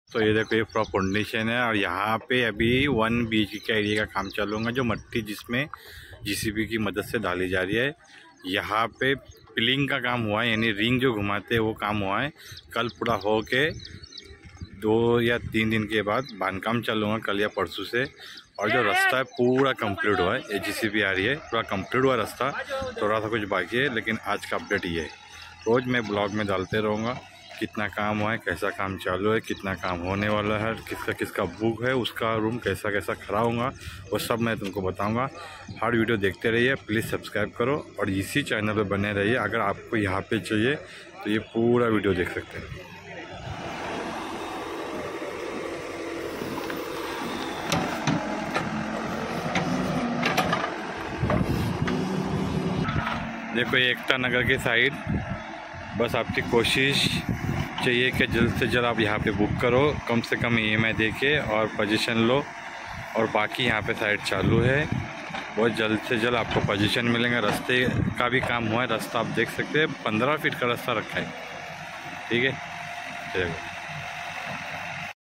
तो ये देखो ये पूरा फाउंडेशन है और यहाँ पे अभी 1 BHK का एरिया का काम चालू होगा, जो मट्टी जिसमें JCB की मदद से डाली जा रही है। यहाँ पे पिलिंग का काम हुआ है, यानी रिंग जो घुमाते हैं वो काम हुआ है। कल पूरा हो के 2 या 3 दिन के बाद बांधकाम चालू होगा, कल या परसों से। और जो रास्ता है पूरा कंप्लीट हुआ है, ये JCB आ रही है, पूरा कंप्लीट हुआ रास्ता, थोड़ा सा कुछ बाकी है। लेकिन आज का अपडेट ये है, रोज़ मैं ब्लॉग में डालते रहूँगा कितना काम हुआ है, कैसा काम चालू है, कितना काम होने वाला है, किसका किसका बुक है, उसका रूम कैसा कैसा खड़ा होगा, वो सब मैं तुमको बताऊंगा। हर वीडियो देखते रहिए, प्लीज़ सब्सक्राइब करो और इसी चैनल पे बने रहिए। अगर आपको यहाँ पे चाहिए तो ये पूरा वीडियो देख सकते हैं। देखो ये एकता नगर की साइड, बस आपकी कोशिश चाहिए कि जल्द से जल्द आप यहाँ पे बुक करो, कम से कम EMI दे के और पोजीशन लो। और बाकी यहाँ पे साइड चालू है, बहुत जल्द से जल्द आपको पोजीशन मिलेंगे। रास्ते का भी काम हुआ है, रास्ता आप देख सकते हैं, 15 फीट का रास्ता रखा है। ठीक है, चलिए।